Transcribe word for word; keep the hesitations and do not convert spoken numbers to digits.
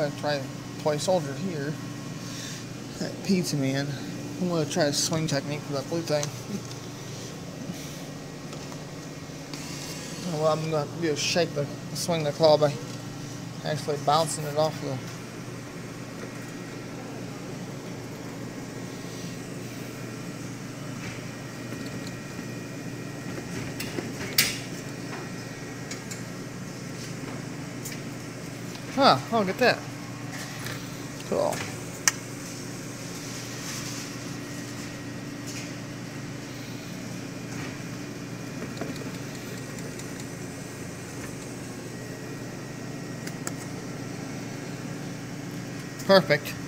want to try toy soldier here. That pizza man. I'm going to try a swing technique for that blue thing. Well, I'm going to do is shake the swing the claw by actually bouncing it off the. Huh, oh, look at that. Cool. Perfect.